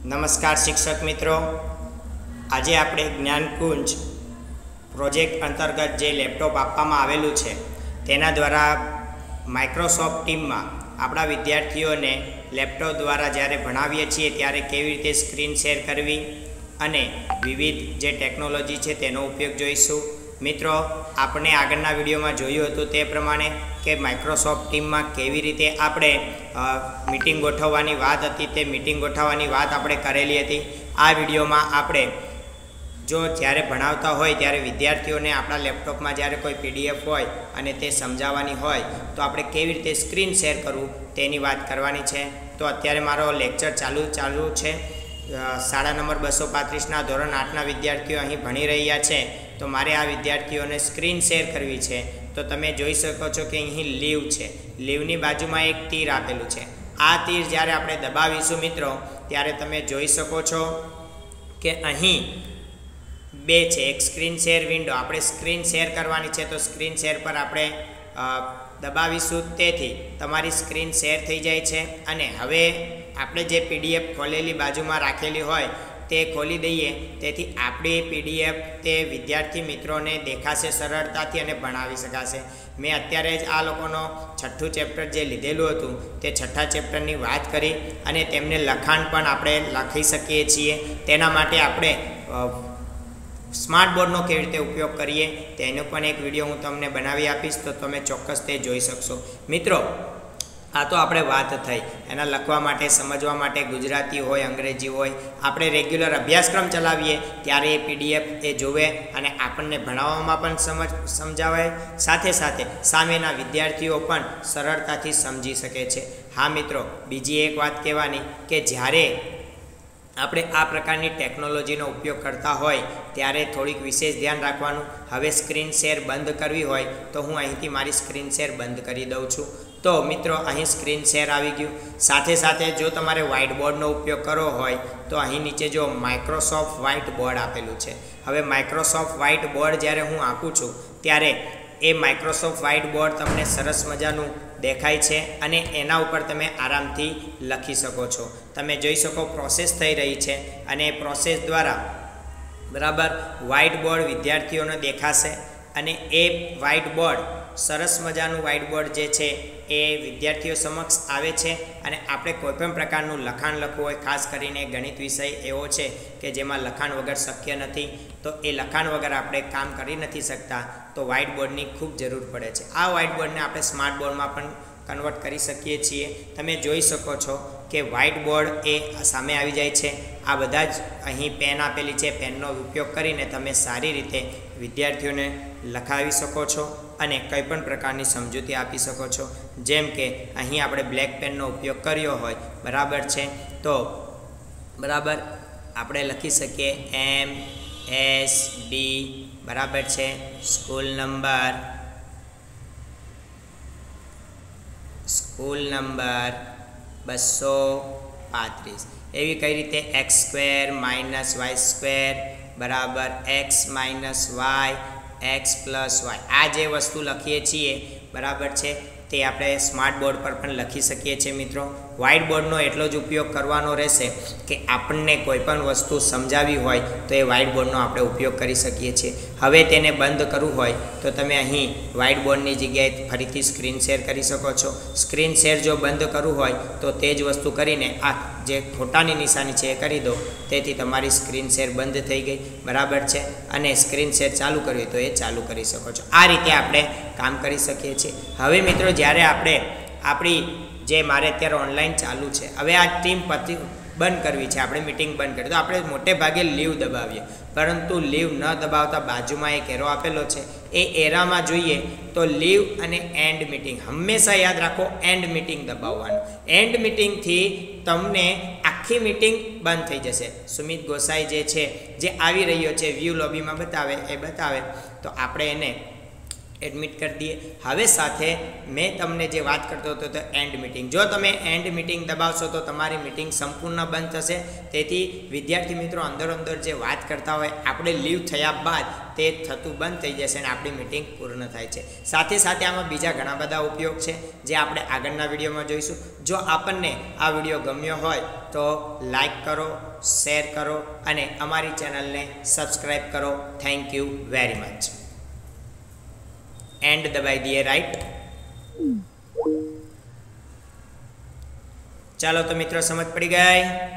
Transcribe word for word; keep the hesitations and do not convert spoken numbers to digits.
નમસ્કાર શિક્ષક મિત્રો, આજે આપણે જ્ઞાનકુંજ પ્રોજેક્ટ અંતર્ગત જે લેપટોપ આપવામાં આવેલું છે તેના દ્વારા માઇક્રોસોફ્ટ ટીમમાં આપણા વિદ્યાર્થીઓને લેપટોપ દ્વારા જ્યારે ભણાવીએ છીએ ત્યારે કેવી રીતે સ્ક્રીન શેર કરવી અને વિવિધ જે ટેકનોલોજી છે તેનો ઉપયોગ જોઈશું. મિત્રો, આપણે આગળના વિડીયોમાં જોયું હતું તે પ્રમાણે કે માઇક્રોસોફ્ટ ટીમમાં કેવી રીતે આપણે મીટિંગ ગોઠવવાની વાત હતી તે મીટિંગ ગોઠવવાની વાત આપણે કરેલી હતી. આ વિડીયોમાં આપણે જો જ્યારે ભણાવતા હોય ત્યારે વિદ્યાર્થીઓને આપણા લેપટોપમાં જ્યારે કોઈ પીડીએફ હોય અને તે સમજાવવાની હોય તો આપણે કેવી રીતે સ્ક્રીન શેર કરવું તેની વાત કરવાની છે. તો અત્યારે મારો લેક્ચર ચાલુ ચાલુ છે. શાળા નંબર બસો પાંત્રીસના ધોરણ આઠના વિદ્યાર્થીઓ અહીં ભણી રહ્યા છે. તો મારે આ વિદ્યાર્થીઓને સ્ક્રીન શેર કરવી છે. તો તમે જોઈ શકો છો કે અહીં લીવ છે, લીવની બાજુમાં એક તીર આપેલું છે. આ તીર જ્યારે આપણે દબાવીશું મિત્રો ત્યારે તમે જોઈ શકો છો કે અહીં બે છે. એક સ્ક્રીન શેર વિન્ડો, આપણે સ્ક્રીન શેર કરવાની છે તો સ્ક્રીન શેર પર આપણે દબાવીશું, તેથી તમારી સ્ક્રીન શેર થઈ જાય છે. અને હવે આપણે જે પીડીએફ ખોલેલી બાજુમાં રાખેલી હોય તે ખોલી દઈએ, તેથી આપણી પીડીએફ તે વિદ્યાર્થી મિત્રોને દેખાશે સરળતાથી અને ભણાવી શકાશે. મેં અત્યારે જ આ લોકોનો છઠ્ઠું ચેપ્ટર જે લીધેલું હતું તે છઠ્ઠા ચેપ્ટરની વાત કરી અને તેમને લખાણ પણ આપણે લખી શકીએ છીએ. તેના માટે આપણે સ્માર્ટ બોર્ડનો કેવી રીતે ઉપયોગ કરીએ તેનો પણ એક વિડીયો હું તમને બનાવી આપીશ, તો તમે ચોક્કસ તે જોઈ શકશો. મિત્રો, આ તો આપણે વાત થઈ એના લખવા માટે, સમજવા માટે ગુજરાતી હોય, અંગ્રેજી હોય, આપણે રેગ્યુલર અભ્યાસક્રમ ચલાવીએ ત્યારે એ પીડીએફ એ જોવે અને આપણને ભણાવવામાં પણ સમજ સમજાવાય, સાથે સાથે સામેના વિદ્યાર્થીઓ પણ સરળતાથી સમજી શકે છે. હા મિત્રો, બીજી એક વાત કહેવાની કે જ્યારે આપણે આ પ્રકારની ટેકનોલોજીનો ઉપયોગ કરતા હોય ત્યારે થોડીક વિશેષ ધ્યાન રાખવાનું. હવે સ્ક્રીન શેર બંધ કરવી હોય તો હું અહીંથી મારી સ્ક્રીન શેર બંધ કરી દઉં છું. તો મિત્રો, અહીં સ્ક્રીન શેર આવી ગયું. સાથે સાથે જો તમારે વ્હાઇટ બોર્ડનો ઉપયોગ કરવો હોય તો અહીં નીચે જો માઇક્રોસોફ્ટ વ્હાઇટ બોર્ડ આપેલું છે. હવે માઇક્રોસોફ્ટ વ્હાઇટ બોર્ડ જ્યારે હું આપું છું ત્યારે એ માઇક્રોસોફ્ટ વ્હાઇટ બોર્ડ તમને સરસ મજાનું દેખાય છે અને એના ઉપર તમે આરામથી લખી શકો છો. તમે જોઈ શકો પ્રોસેસ થઈ રહી છે અને એ પ્રોસેસ દ્વારા બરાબર વ્હાઇટ બોર્ડ વિદ્યાર્થીઓને દેખાશે અને એ વ્હાઇટ બોર્ડ સરસ મજાનું વ્હાઇટ બોર્ડ જે છે એ વિદ્યાર્થીઓ સમક્ષ આવે છે. અને આપણે કોઈપણ પ્રકારનું લખાણ લખવું હોય, ખાસ કરીને ગણિત વિષય એવો છે કે જેમાં લખાણ વગર શક્ય નથી, તો એ લખાણ વગર આપણે કામ કરી નથી શકતા, તો વ્હાઇટ બોર્ડની ખૂબ જરૂર પડે છે. આ વ્હાઇટ બોર્ડને આપણે સ્માર્ટ બોર્ડમાં પણ કન્વર્ટ કરી શકીએ છીએ. તમે જોઈ શકો છો કે વ્હાઇટ બોર્ડ એ સામે આવી જાય છે. આ બધા જ અહીં પેન આપેલી છે, પેનનો ઉપયોગ કરીને તમે સારી રીતે વિદ્યાર્થીઓને લખાવી શકો છો અને કંઈ પણ પ્રકારની સમજૂતી આપી શકો છો. જેમ કે અહીં આપણે બ્લેક પેનનો ઉપયોગ કર્યો હોય, બરાબર છે, તો બરાબર આપણે લખી શકીએ એમ એસ ડી, બરાબર છે, સ્કૂલ નંબર સ્કૂલ નંબર બસો પાંત્રીસ. એવી કઈ રીતે x square minus y square બરાબર x minus y x plus y. આ જે વસ્તુ લખીએ છીએ બરાબર છે તે આપણે સ્માર્ટ બોર્ડ પર પણ લખી શકીએ છીએ. મિત્રો, વ્હાઇટ બોર્ડનો એટલો જ ઉપયોગ કરવાનો રહેશે કે આપણને કોઈ પણ વસ્તુ સમજાવી હોય તો એ વ્હાઇટ બોર્ડનો આપણે ઉપયોગ કરી શકીએ છીએ. હવે તેને બંધ કરવું હોય તો તમે અહીં વ્હાઇટ બોર્ડની જગ્યાએ ફરીથી સ્ક્રીન શેર કરી શકો છો. સ્ક્રીન શેર જો બંધ કરવું હોય તો તે જ વસ્તુ કરીને આ જે ખોટાની નિશાની છે એ કરી દો, તેથી તમારી સ્ક્રીન શેર બંધ થઈ ગઈ, બરાબર છે. અને સ્ક્રીન શેર ચાલુ કરવી તો એ ચાલુ કરી શકો છો. આ રીતે આપણે કામ કરી શકીએ છીએ. હવે મિત્રો, જ્યારે આપણે આપણી જે મારે અત્યારે ઓનલાઈન ચાલુ છે, હવે આ ટીમ પતિ બંધ કરવી છે, આપણે મિટિંગ બંધ કરી, તો આપણે મોટે ભાગે લીવ દબાવીએ, પરંતુ લીવ ન દબાવતા બાજુમાં એક એરો આપેલો છે, એ એરામાં જોઈએ તો લીવ અને એન્ડ મિટિંગ, હંમેશા યાદ રાખો એન્ડ મિટિંગ દબાવવાનું. એન્ડ મિટિંગથી તમને આખી મિટિંગ બંધ થઈ જશે. સુમિત ગોસાઈ જે છે જે આવી રહ્યો છે વ્યૂ લોબીમાં બતાવે એ બતાવે તો આપણે એને એડમિટ કરી દઈએ। હવે સાથે મેં તમને જે વાત કરતો હતો તો એન્ડ મીટિંગ, જો તમે એન્ડ મીટિંગ દબાવશો તો તમારી મીટિંગ સંપૂર્ણ બંધ થશે। તેથી વિદ્યાર્થી મિત્રો અંદર અંદર જે વાત કરતા હોય આપણે લીવ થયા બાદ તે થતું બંધ થઈ જશે અને આપણી મીટિંગ પૂર્ણ થાય છે। સાથે સાથે આમાં બીજા ઘણા બધા ઉપયોગ છે જે આપણે આગળના વિડીયોમાં જોઈશું। જો આપણને આ વિડીયો ગમ્યો હોય તો લાઈક કરો, શેર કરો અને અમારી ચેનલને સબસ્ક્રાઈબ કરો। Thank you very much. End दबाई दिए राइट। चलो तो मित्रों समझ पड़ी गई।